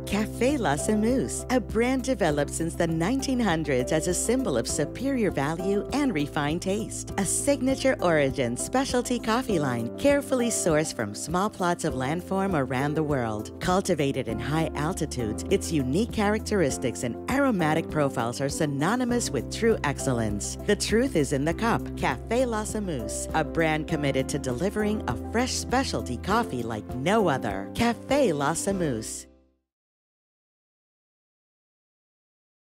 Café La Semeuse, a brand developed since the 1900s as a symbol of superior value and refined taste. A signature origin specialty coffee line carefully sourced from small plots of landform around the world. Cultivated in high altitudes, its unique characteristics and aromatic profiles are synonymous with true excellence. The truth is in the cup. Café La Semeuse, a brand committed to delivering a fresh specialty coffee like no other. Café La Semeuse.